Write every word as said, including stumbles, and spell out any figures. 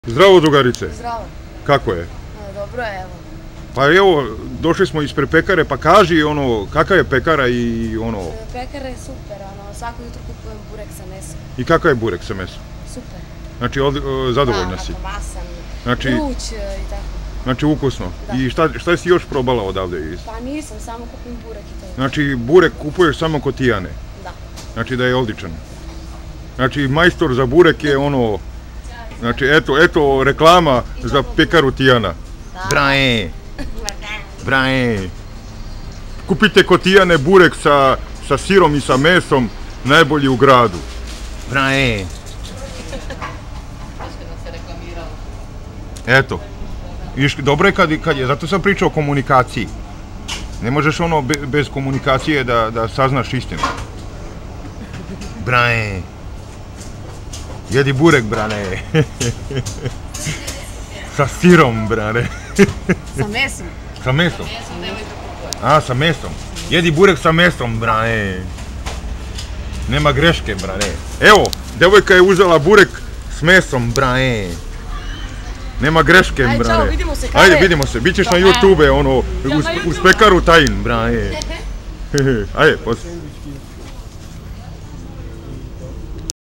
Zdravo, drugarice. Zdravo. Kako je? Dobro je, evo. Pa evo, došli smo ispred pekare, pa kaži ono, kakva je pekara i ono... Pekara je super, ono, svako jutro kupujem burek sa mesom. I kakav je burek sa mesom? Super. Znači, od, zadovoljna si? Da, tako masan, znači, vruć i tako. Znači, ukusno. Da. I šta, šta si još probala odavde? Pa nisam, samo kupim burek i to. Znači, burek kupuješ samo kod Tijane? Da. Znači, da je odličan. Znači, majstor za burek je ono... Znači, eto, eto reklama za pekaru Tijana. Brae! Brae! Kupite kod Tijane burek sa, sa sirom i sa mesom, najbolji u gradu. Brae! Eto. Viš, dobro je kad, kad je, zato sam pričao o komunikaciji. Ne možeš ono be, bez komunikacije da, da saznaš istinu. Brae! Jedi burek, brane. Sa sirom, brane. Sa mesom. Sa mesom? A, sa mesom. Jedi burek sa mesom, brane. Nema greške, brane. Evo, devojka je uzela burek s mesom, brane. Nema greške, brane. Ajde, čao, vidimo se kada. Ajde, vidimo se. Bićeš na YouTube, ono, uz, uz pekaru Tajin, brane. Ajde, poslije.